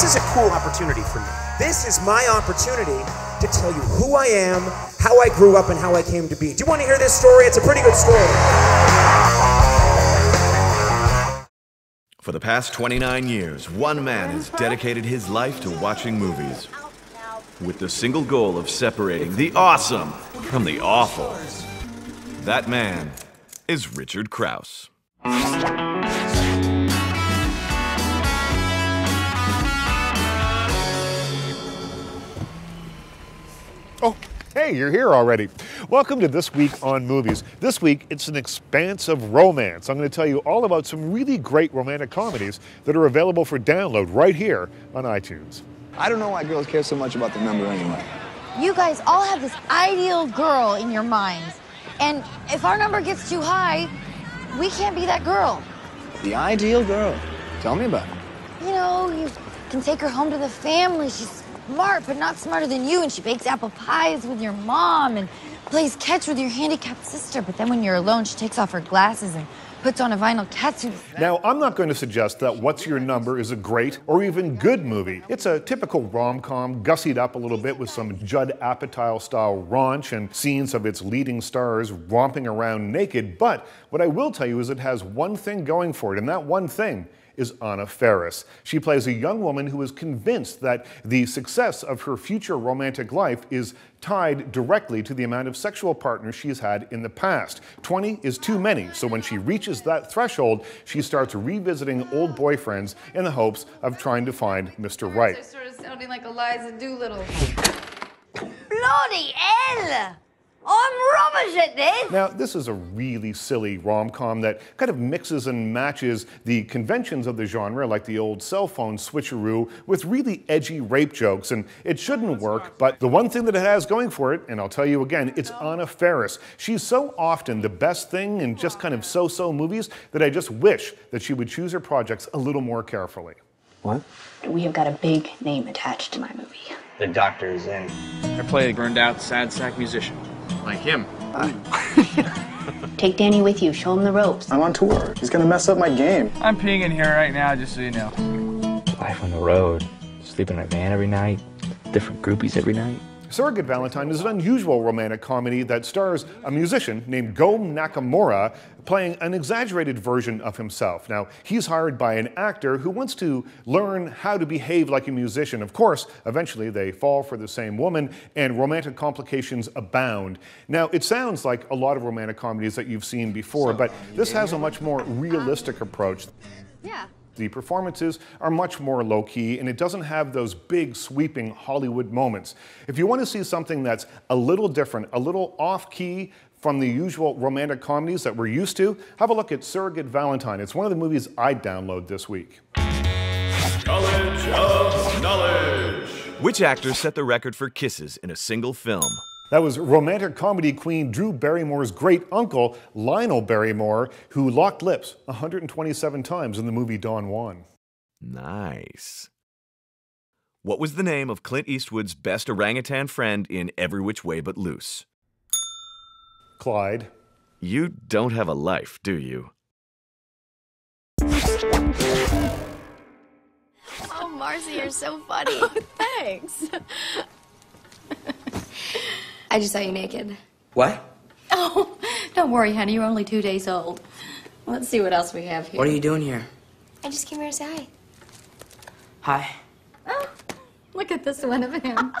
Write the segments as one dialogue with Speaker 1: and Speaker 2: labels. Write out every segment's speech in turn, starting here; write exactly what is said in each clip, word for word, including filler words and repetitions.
Speaker 1: This is a cool opportunity for me. This is my opportunity to tell you who I am, how I grew up, and how I came to be. Do you want to hear this story? It's a pretty good story.
Speaker 2: For the past twenty-nine years, one man has dedicated his life to watching movies with the single goal of separating the awesome from the awful. That man is Richard Crouse.
Speaker 3: Oh, hey, you're here already. Welcome to This Week on Movies. This week, it's an expanse of romance. I'm going to tell you all about some really great romantic comedies that are available for download right here on iTunes.
Speaker 4: I don't know why girls care so much about the number anyway.
Speaker 5: You guys all have this ideal girl in your minds. And if our number gets too high, we can't be that girl.
Speaker 4: The ideal girl? Tell me about it.
Speaker 5: You know, you can take her home to the family. She's smart, but not smarter than you, and she bakes apple pies with your mom and plays catch with your handicapped sister. But then when you're alone, she takes off her glasses and puts on a vinyl catsuit.
Speaker 3: Now, I'm not going to suggest that What's Your Number is a great or even good movie. It's a typical rom-com, gussied up a little bit with some Judd Apatow-style raunch and scenes of its leading stars romping around naked. But what I will tell you is it has one thing going for it, and that one thing is Anna Faris. She plays a young woman who is convinced that the success of her future romantic life is tied directly to the amount of sexual partners she's had in the past. twenty is too many, so when she reaches that threshold, she starts revisiting old boyfriends in the hopes of trying to find Mister Right.
Speaker 6: You're sort of sounding like Eliza Doolittle.
Speaker 5: Bloody hell! I'm rubbish at this!
Speaker 3: Now, this is a really silly rom-com that kind of mixes and matches the conventions of the genre, like the old cell phone switcheroo, with really edgy rape jokes, and it shouldn't work, but the one thing that it has going for it, and I'll tell you again, it's Anna Faris. She's so often the best thing in just kind of so-so movies that I just wish that she would choose her projects a little more carefully.
Speaker 4: What?
Speaker 7: We have got a big name attached to my movie.
Speaker 8: The doctor's in.
Speaker 9: I play a burned out sad sack musician. Like him.
Speaker 7: Take Danny with you, show him the ropes.
Speaker 4: I'm on tour. He's gonna mess up my game.
Speaker 9: I'm peeing in here right now, just so you know.
Speaker 8: Life on the road. Sleeping in a van every night. Different groupies every night.
Speaker 3: Surrogate Valentine is an unusual romantic comedy that stars a musician named Go Nakamura playing an exaggerated version of himself. Now, he's hired by an actor who wants to learn how to behave like a musician. Of course, eventually they fall for the same woman and romantic complications abound. Now, it sounds like a lot of romantic comedies that you've seen before, but this has a much more realistic approach.
Speaker 6: Yeah.
Speaker 3: The performances are much more low-key, and it doesn't have those big, sweeping Hollywood moments. If you want to see something that's a little different, a little off-key from the usual romantic comedies that we're used to, have a look at Surrogate Valentine. It's one of the movies I'd download this week.
Speaker 2: College of Knowledge. Which actor set the record for kisses in a single film?
Speaker 3: That was romantic comedy queen Drew Barrymore's great uncle, Lionel Barrymore, who locked lips one hundred twenty-seven times in the movie Don Juan.
Speaker 2: Nice. What was the name of Clint Eastwood's best orangutan friend in Every Which Way But Loose?
Speaker 3: Clyde.
Speaker 2: You don't have a life, do you?
Speaker 6: Oh, Marcy, you're so funny. Oh, thanks. I just saw you naked.
Speaker 8: What?
Speaker 7: Oh, don't worry, honey, you're only two days old. Let's see what else we have here.
Speaker 8: What are you doing here?
Speaker 6: I just came here to say hi.
Speaker 8: Hi.
Speaker 6: Oh, look at this one of him.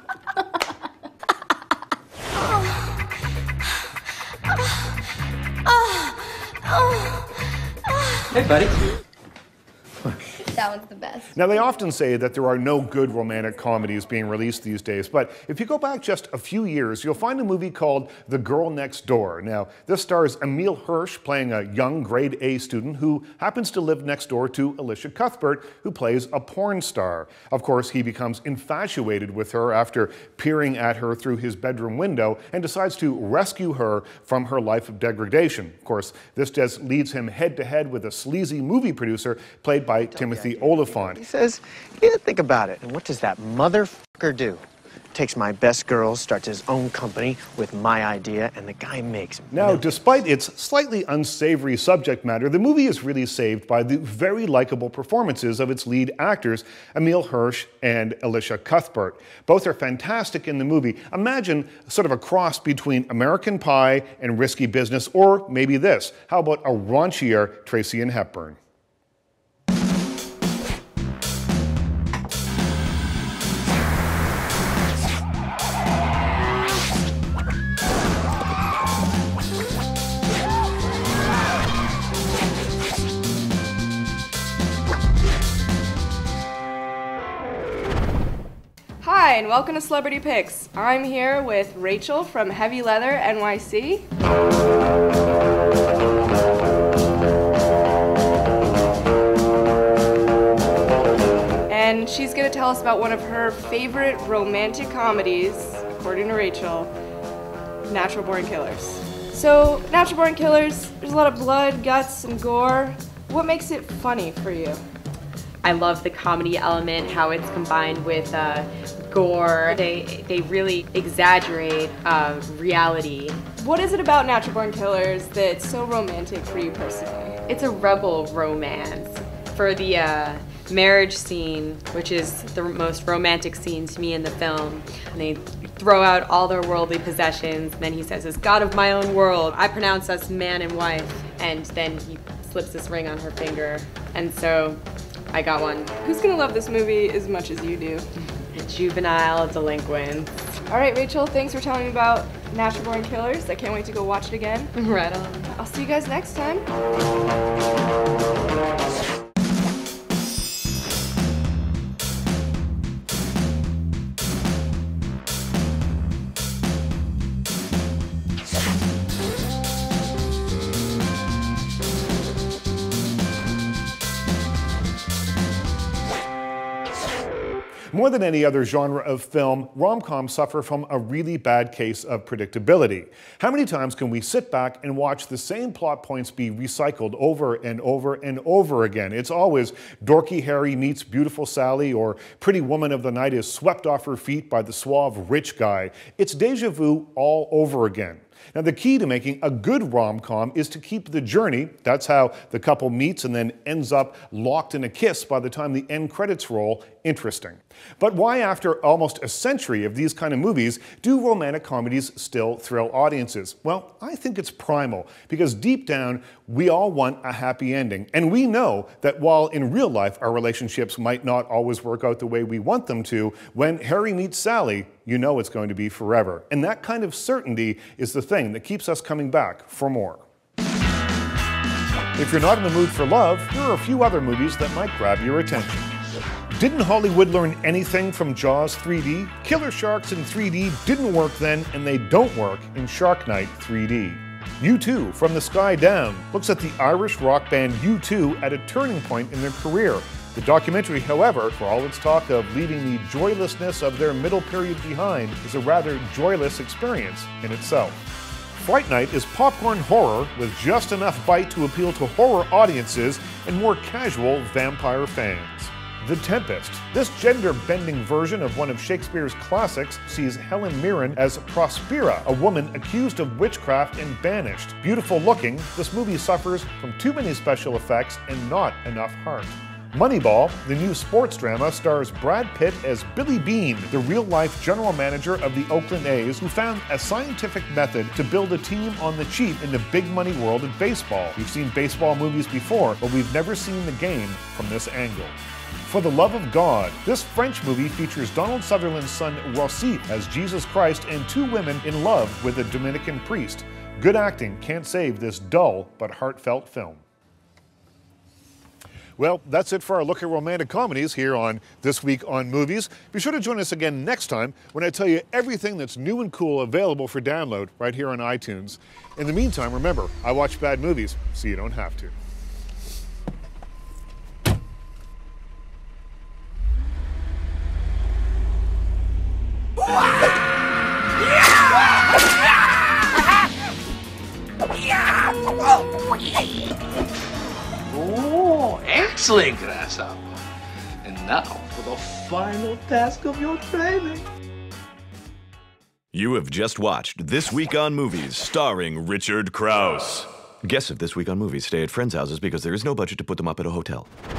Speaker 8: Hey, buddy.
Speaker 6: That one's the best.
Speaker 3: Now, they often say that there are no good romantic comedies being released these days, but if you go back just a few years, you'll find a movie called The Girl Next Door. Now, this stars Emile Hirsch playing a young grade A student who happens to live next door to Alicia Cuthbert, who plays a porn star. Of course, he becomes infatuated with her after peering at her through his bedroom window and decides to rescue her from her life of degradation. Of course, this just leads him head-to-head with a sleazy movie producer played by Timothy Oliphant.
Speaker 10: He says, yeah, think about it. And what does that motherfucker do? takes my best girls, starts his own company with my idea, and the guy makes
Speaker 3: Now,
Speaker 10: millions.
Speaker 3: despite its slightly unsavory subject matter, the movie is really saved by the very likable performances of its lead actors, Emile Hirsch and Alicia Cuthbert. Both are fantastic in the movie. Imagine sort of a cross between American Pie and Risky Business, or maybe this. How about a raunchier Tracy and Hepburn?
Speaker 11: Hi, and welcome to Celebrity Picks. I'm here with Rachel from Heavy Leather N Y C. And she's going to tell us about one of her favorite romantic comedies, according to Rachel, Natural Born Killers. So, Natural Born Killers, there's a lot of blood, guts, and gore. What makes it funny for you?
Speaker 12: I love the comedy element, how it's combined with uh, gore. They, they really exaggerate uh, reality.
Speaker 11: What is it about Natural Born Killers that's so romantic for you personally?
Speaker 12: It's a rebel romance. For the uh, marriage scene, which is the most romantic scene to me in the film, and they throw out all their worldly possessions, and then he says, "As God of my own world, I pronounce us man and wife," and then he slips this ring on her finger, and so I got one.
Speaker 11: Who's gonna love this movie as much as you do?
Speaker 12: Juvenile delinquents.
Speaker 11: All right, Rachel, thanks for telling me about Natural Born Killers. I can't wait to go watch it again.
Speaker 12: Right on.
Speaker 11: I'll see you guys next time.
Speaker 3: More than any other genre of film, rom-coms suffer from a really bad case of predictability. How many times can we sit back and watch the same plot points be recycled over and over and over again? It's always dorky Harry meets beautiful Sally, or pretty woman of the night is swept off her feet by the suave rich guy. It's déjà vu all over again. Now, the key to making a good rom-com is to keep the journey. That's how the couple meets and then ends up locked in a kiss by the time the end credits roll interesting. But why, after almost a century of these kind of movies, do romantic comedies still thrill audiences? Well, I think it's primal, because deep down, we all want a happy ending. And we know that while in real life our relationships might not always work out the way we want them to, when Harry meets Sally, you know it's going to be forever. And that kind of certainty is the thing that keeps us coming back for more. If you're not in the mood for love, there are a few other movies that might grab your attention. Didn't Hollywood learn anything from Jaws three D? Killer sharks in three D didn't work then, and they don't work in Shark Night three D. U two, From the Sky Down, looks at the Irish rock band U two at a turning point in their career. The documentary, however, for all its talk of leaving the joylessness of their middle period behind, is a rather joyless experience in itself. Fright Night is popcorn horror with just enough bite to appeal to horror audiences and more casual vampire fans. The Tempest. This gender-bending version of one of Shakespeare's classics sees Helen Mirren as Prospera, a woman accused of witchcraft and banished. Beautiful looking, this movie suffers from too many special effects and not enough heart. Moneyball, the new sports drama, stars Brad Pitt as Billy Beane, the real-life general manager of the Oakland A's, who found a scientific method to build a team on the cheap in the big money world of baseball. We've seen baseball movies before, but we've never seen the game from this angle. For the Love of God, this French movie features Donald Sutherland's son Rossif as Jesus Christ and two women in love with a Dominican priest. Good acting can't save this dull but heartfelt film. Well, that's it for our look at romantic comedies here on This Week on Movies. Be sure to join us again next time when I tell you everything that's new and cool available for download right here on iTunes. In the meantime, remember, I watch bad movies so you don't have to.
Speaker 13: Oh, excellent, Grasshopper. And now for the final task of your training.
Speaker 2: You have just watched This Week on Movies, starring Richard Crouse. Guests of This Week on Movies stay at friends' houses because there is no budget to put them up at a hotel.